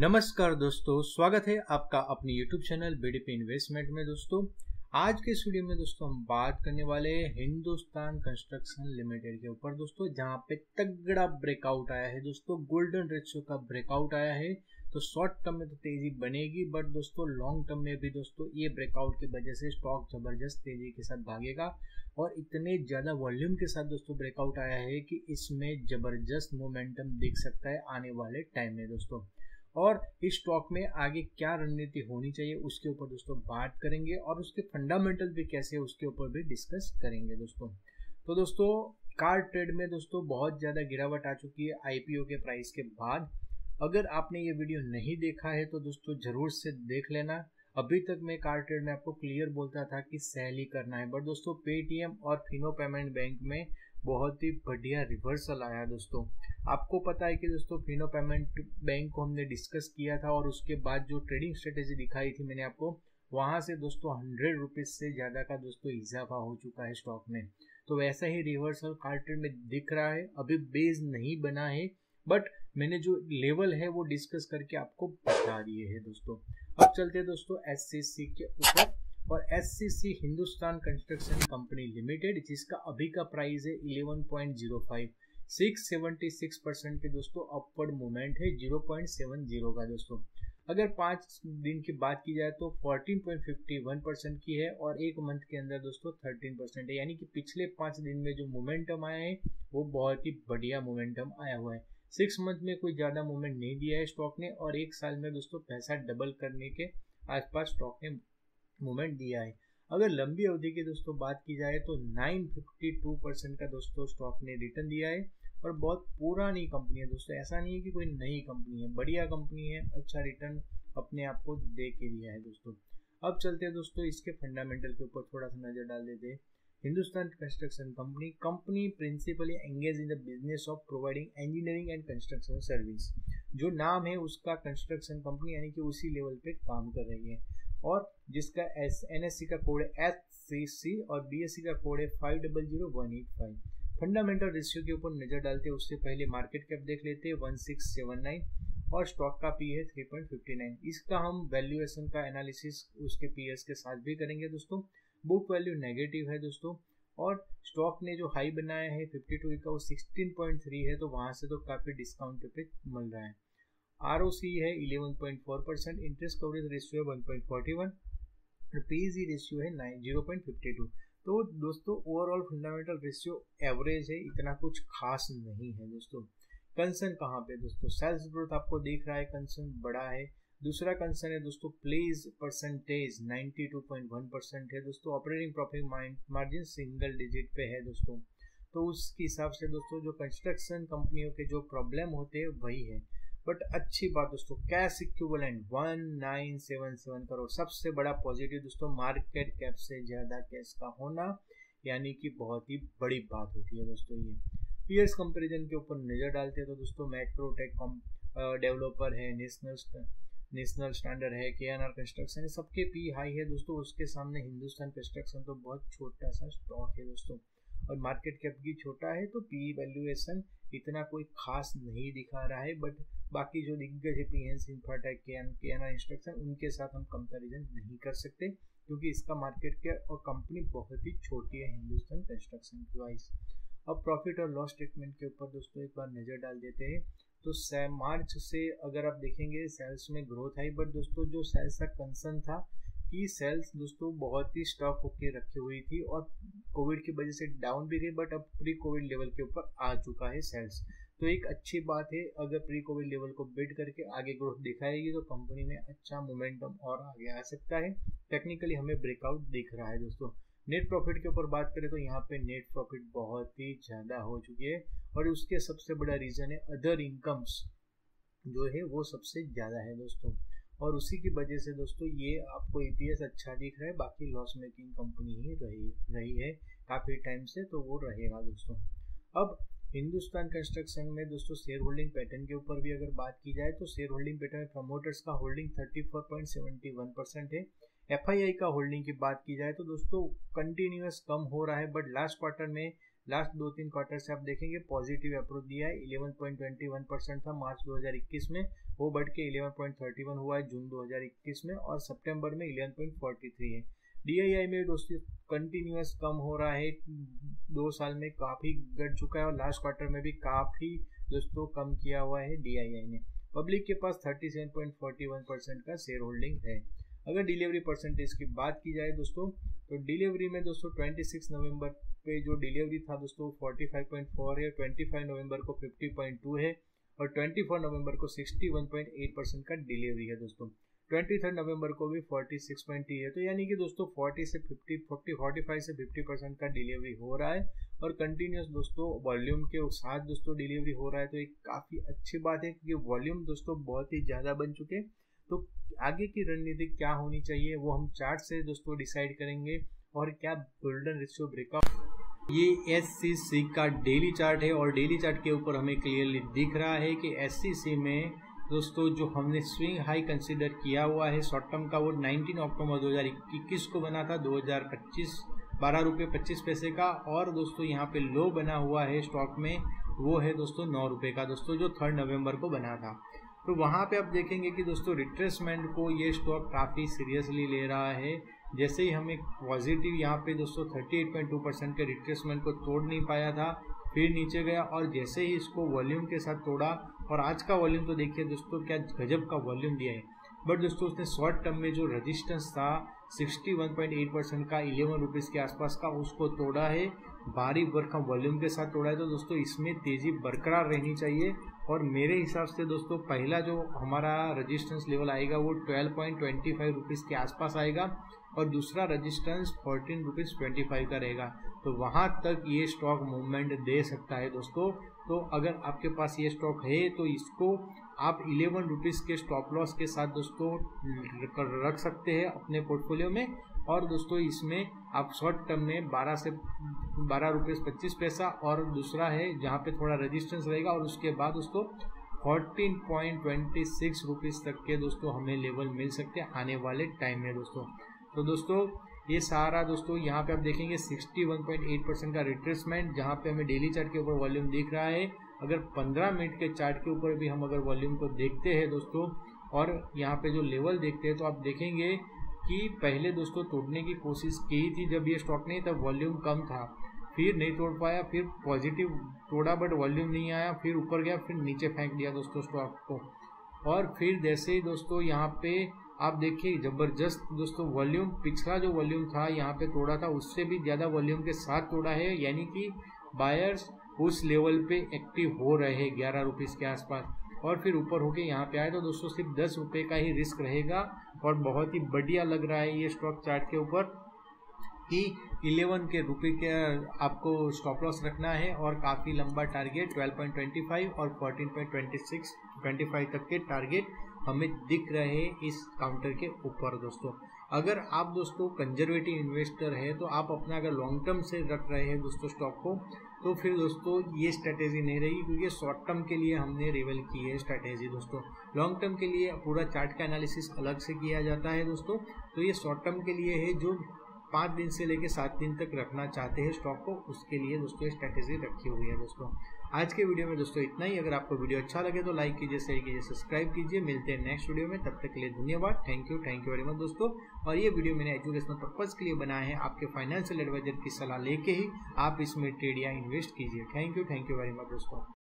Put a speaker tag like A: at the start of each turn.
A: नमस्कार दोस्तों, स्वागत है आपका अपने YouTube चैनल बीडीपी इन्वेस्टमेंट में। दोस्तों आज के इस वीडियो में दोस्तों हम बात करने वाले हैं हिंदुस्तान कंस्ट्रक्शन लिमिटेड के ऊपर दोस्तों, जहां पे तगड़ा ब्रेकआउट आया है दोस्तों, गोल्डन रेशियो का ब्रेकआउट आया है। तो शॉर्ट टर्म में तो तेजी बनेगी, बट दोस्तों लॉन्ग टर्म में भी दोस्तों ये ब्रेकआउट की वजह से स्टॉक जबरदस्त तेजी के साथ भागेगा और इतने ज़्यादा वॉल्यूम के साथ दोस्तों ब्रेकआउट आया है कि इसमें जबरदस्त मोमेंटम दिख सकता है आने वाले टाइम में दोस्तों। और इस स्टॉक में आगे क्या रणनीति होनी चाहिए उसके ऊपर दोस्तों बात करेंगे और उसके फंडामेंटल भी कैसे है उसके ऊपर भी डिस्कस करेंगे दोस्तों। तो दोस्तों कार ट्रेड में दोस्तों बहुत ज़्यादा गिरावट आ चुकी है आईपीओ के प्राइस के बाद। अगर आपने ये वीडियो नहीं देखा है तो दोस्तों ज़रूर से देख लेना। अभी तक मैं कार ट्रेड में आपको क्लियर बोलता था कि सेल ही करना है, बट दोस्तों पेटीएम और फिनो पेमेंट बैंक में बहुत ही बढ़िया रिवर्सल आया दोस्तों। आपको पता है कि दोस्तों फिनो पेमेंट बैंक को हमने डिस्कस किया था और उसके बाद जो ट्रेडिंग स्ट्रेटेजी दिखाई थी मैंने आपको, वहां से दोस्तों 100 रुपीज़ से ज़्यादा का दोस्तों इजाफा हो चुका है स्टॉक में। तो वैसा ही रिवर्सल कार ट्रेड में दिख रहा है। अभी बेस नहीं बना है, बट मैंने जो लेवल है वो डिस्कस करके आपको बता दिए है दोस्तों। अब चलते हैं दोस्तों एससीसी के ऊपर। और SCC Hindustan construction company limited, जिसका अभी का प्राइस है 11.05, 676% के दोस्तों अपवर्ड मूवमेंट है 0.70 का दोस्तों। अगर 5 दिन की बात की जाए तो 14.51% की है और एक मंथ के अंदर दोस्तों 13% है, यानी कि पिछले 5 दिन में जो मोमेंटम आया है वो बहुत ही बढ़िया मोमेंटम आया हुआ है। 6 मंथ में कोई ज़्यादा मूवमेंट नहीं दिया है स्टॉक ने और एक साल में दोस्तों पैसा डबल करने के आसपास स्टॉक ने मूवमेंट दिया है। अगर लंबी अवधि की दोस्तों बात की जाए तो 952% का दोस्तों स्टॉक ने रिटर्न दिया है और बहुत पुरानी कंपनी है दोस्तों, ऐसा नहीं है कि कोई नई कंपनी है, बढ़िया कंपनी है, अच्छा रिटर्न अपने आप को दे के दिया है दोस्तों। अब चलते हैं दोस्तों इसके फंडामेंटल के ऊपर थोड़ा सा नजर डाल देते हैं। Hindustan construction company principally engage in the business of providing engineering and construction service. जो नाम है उसका कंस्ट्रक्शन कंपनी, यानी कि उसी लेवल पे काम कर रही है और जिसका एनएससी का कोड है एचसीसी और बीएससी का कोड है 500185। फंडामेंटल रेशियो के ऊपर नजर डालते हैं उससे पहले मार्केट कैप देख लेते हैं 1679 और स्टॉक का पी है 3.59। इसका हम वैल्यूएशन का एनालिसिस उसके पीएस के साथ भी करेंगे दोस्तों। बुक वैल्यू नेगेटिव है दोस्तों और स्टॉक ने जो हाई बनाया है 52 का वो 16.3 है, तो वहां से तो काफी डिस्काउंट पे मिल रहा है। ROC है 11.4%, इंटरेस्ट कवरेज रेशियो है 1.41, पीजी रेशियो है 0.52। तो दोस्तों ओवरऑल फंडामेंटल रेशियो एवरेज है, इतना कुछ खास नहीं है दोस्तों। कंसर्न कहाँ पे दोस्तों, सेल्स ग्रोथ आपको दिख रहा है, कंसर्न बड़ा है। दूसरा कंसर्न है दोस्तों प्लेस परसेंटेज 92.1% है दोस्तों। Operating profit margin single digit पे है दोस्तों। तो उसके हिसाब से दोस्तों जो कंस्ट्रक्शन कंपनियों के जो प्रॉब्लम होते हैं वही है। बट अच्छी बात दोस्तों, कैश इक्विवेलेंट 1977 करोड़, सबसे बड़ा पॉजिटिव दोस्तों मार्केट कैप से ज्यादा कैश का होना, यानी कि बहुत ही बड़ी बात होती है दोस्तों। ये पीएस कंपैरिजन के ऊपर नजर डालते हैं तो दोस्तों मैक्रोटेक डेवलपर है, नेशनल स्टैंडर्ड है, केएनआर कंस्ट्रक्शन है, सबके पी हाई है दोस्तों। उसके सामने हिंदुस्तान कंस्ट्रक्शन तो बहुत छोटा सा स्टॉक है दोस्तों और मार्केट कैप भी छोटा है, तो पी वैल्यूएशन इतना कोई खास नहीं दिखा रहा है। बट बाकी जो दिग्गज है पीएनसी इंफ्राटेक, केएनआर इंस्ट्रक्शन, उनके साथ हम कंपैरिजन नहीं कर सकते क्योंकि इसका मार्केट कैप और कंपनी बहुत ही छोटी है हिंदुस्तान कंस्ट्रक्शन की वाइज। अब प्रॉफिट और लॉस स्टेटमेंट के ऊपर दोस्तों एक बार नजर डाल देते हैं। तो मार्च से अगर आप देखेंगे सेल्स में ग्रोथ आई, बट दोस्तों जो सेल्स का कंसर्न था कि सेल्स दोस्तों बहुत ही स्टॉक होके रखी हुई थी और कोविड की वजह से डाउन भी गई, बट अब प्री कोविड लेवल के ऊपर आ चुका है सेल्स। तो एक अच्छी बात है, अगर प्री कोविड लेवल को बीट करके आगे ग्रोथ दिखाएगी तो कंपनी में अच्छा मोमेंटम और आगे आ सकता है। टेक्निकली हमें ब्रेकआउट दिख रहा है दोस्तों। नेट प्रॉफिट के ऊपर बात करें तो यहाँ पे नेट प्रॉफिट बहुत ही ज़्यादा हो चुकी है और उसके सबसे बड़ा रीज़न है अदर इनकम्स जो है वो सबसे ज़्यादा है दोस्तों, और उसी की वजह से दोस्तों ये आपको ईपीएस अच्छा दिख रहा है। बाकी लॉस मेकिंग कंपनी ही रही है काफ़ी टाइम से, तो वो रहेगा दोस्तों। अब हिंदुस्तान कंस्ट्रक्शन में दोस्तों शेयर होल्डिंग पैटर्न के ऊपर भी अगर बात की जाए तो शेयर होल्डिंग पैटर्न में प्रमोटर्स का होल्डिंग 34.71% है। एफआईआई का होल्डिंग की बात की जाए तो दोस्तों कंटिन्यूअस कम हो रहा है, बट लास्ट क्वार्टर में लास्ट 2-3 क्वार्टर से आप देखेंगे पॉजिटिव अप्रोच दिया है। 11.21% था मार्च 2021 में वो बढ़ के 11.31 हुआ है जून 2021 में, और सितंबर में 11.43 है। DII में दोस्तों कंटिन्यूस कम हो रहा है, 2 साल में काफ़ी घट चुका है, और लास्ट क्वार्टर में भी काफ़ी दोस्तों कम किया हुआ है DII ने। पब्लिक के पास 37.41% का शेयर होल्डिंग है। अगर डिलीवरी परसेंटेज की बात की जाए दोस्तों, तो डिलीवरी में दोस्तों 26 नवंबर पे जो डिलीवरी था दोस्तों 45.4 है, 25 नवंबर को 50.2 है, और 24 नवंबर को 61.8% का डिलीवरी है दोस्तों। 23 नवंबर को भी 46.3 है। तो यानी कि दोस्तों 45 से 50% का डिलीवरी हो रहा है, और कंटिन्यूस दोस्तों वॉल्यूम के साथ दोस्तों डिलीवरी हो रहा है। तो एक काफ़ी अच्छी बात है, क्योंकि वॉल्यूम दोस्तों बहुत ही ज़्यादा बन चुके। तो आगे की रणनीति क्या होनी चाहिए वो हम चार्ट से दोस्तों डिसाइड करेंगे, और क्या गोल्डन रेशियो ब्रेकआउट। ये SCC का डेली चार्ट है, और डेली चार्ट के ऊपर हमें क्लियरली दिख रहा है कि SCC में दोस्तों जो हमने स्विंग हाई कंसीडर किया हुआ है शॉर्ट टर्म का, वो 19 अक्टूबर 2021 को बना था 2025 ₹12.25 का, और दोस्तों यहाँ पे लो बना हुआ है स्टॉक में, वो है दोस्तों ₹9 का दोस्तों, जो 3 नवंबर को बना था। तो वहाँ पे आप देखेंगे कि दोस्तों रिट्रेसमेंट को ये स्टॉक काफ़ी सीरियसली ले रहा है। जैसे ही हमें पॉजिटिव यहाँ पे दोस्तों 38.2% के रिट्रेसमेंट को तोड़ नहीं पाया था, फिर नीचे गया, और जैसे ही इसको वॉल्यूम के साथ तोड़ा, और आज का वॉल्यूम तो देखिए दोस्तों क्या गजब का वॉल्यूम दिया है। बट दोस्तों उसने शॉर्ट टर्म में जो रजिस्टेंस था 61.8% का ₹11 के आसपास का, उसको तोड़ा है, भारी भरकम वॉल्यूम के साथ तोड़ा है। तो दोस्तों इसमें तेज़ी बरकरार रहनी चाहिए, और मेरे हिसाब से दोस्तों पहला जो हमारा रजिस्टेंस लेवल आएगा वो ₹12.25 के आसपास आएगा, और दूसरा रजिस्टेंस ₹14.25 का रहेगा। तो वहाँ तक ये स्टॉक मूवमेंट दे सकता है दोस्तों। तो अगर आपके पास ये स्टॉक है तो इसको आप ₹11 के स्टॉप लॉस के साथ दोस्तों रख सकते हैं अपने पोर्टफोलियो में, और दोस्तों इसमें आप शॉर्ट टर्म में ₹12.25, और दूसरा है जहाँ पे थोड़ा रेजिस्टेंस रहेगा, और उसके बाद दोस्तों ₹14.26 तक के दोस्तों हमें लेवल मिल सकते हैं आने वाले टाइम में दोस्तों। तो दोस्तों ये सारा दोस्तों यहाँ पे आप देखेंगे 61.8% का रिट्रेसमेंट, जहाँ पे हमें डेली चार्ट के ऊपर वॉल्यूम दिख रहा है। अगर 15 मिनट के चार्ट के ऊपर भी हम अगर वॉल्यूम को देखते हैं दोस्तों, और यहाँ पे जो लेवल देखते हैं, तो आप देखेंगे कि पहले दोस्तों तोड़ने की कोशिश की थी जब ये स्टॉक नहीं, तब वॉल्यूम कम था, फिर नहीं तोड़ पाया, फिर पॉजिटिव तोड़ा बट वॉल्यूम नहीं आया, फिर ऊपर गया, फिर नीचे फेंक दिया दोस्तों स्टॉक को। और फिर जैसे ही दोस्तों यहाँ पे आप देखिए ज़बरदस्त दोस्तों वॉल्यूम, पिछला जो वॉल्यूम था यहाँ पे तोड़ा था, उससे भी ज़्यादा वॉल्यूम के साथ तोड़ा है, यानी कि बायर्स उस लेवल पे एक्टिव हो रहे हैं ₹11 के आसपास, और फिर ऊपर होके यहाँ पे आए। तो दोस्तों सिर्फ ₹10 का ही रिस्क रहेगा, और बहुत ही बढ़िया लग रहा है ये स्टॉक चार्ट के ऊपर कि 11 के रुपये के आपको स्टॉप लॉस रखना है, और काफ़ी लंबा टारगेट 12.25 और 14.25 तक के टारगेट हमें दिख रहे हैं इस काउंटर के ऊपर दोस्तों। अगर आप दोस्तों कंजर्वेटिव इन्वेस्टर है, तो आप अपना अगर लॉन्ग टर्म से रख रहे हैं दोस्तों स्टॉक को, तो फिर दोस्तों ये स्ट्रैटेजी नहीं रहेगी, क्योंकि शॉर्ट टर्म के लिए हमने रिवील की है स्ट्रैटेजी दोस्तों। लॉन्ग टर्म के लिए पूरा चार्ट का एनालिसिस अलग से किया जाता है दोस्तों। तो ये शॉर्ट टर्म के लिए है, जो 5 दिन से लेकर 7 दिन तक रखना चाहते हैं स्टॉक को, उसके लिए दोस्तों स्ट्रैटेजी रखी हुई है दोस्तों। आज के वीडियो में दोस्तों इतना ही। अगर आपको वीडियो अच्छा लगे तो लाइक कीजिए, शेयर कीजिए, सब्सक्राइब कीजिए। मिलते हैं नेक्स्ट वीडियो में, तब तक के लिए धन्यवाद। थैंक यू वेरी मच दोस्तों। और ये वीडियो मैंने एजुकेशनल पर्पज़ के लिए बनाया है, आपके फाइनेंशियल एडवाइजर की सलाह लेके ही आप इसमें ट्रेड या इन्वेस्ट कीजिए। थैंक यू वेरी मच दोस्तों।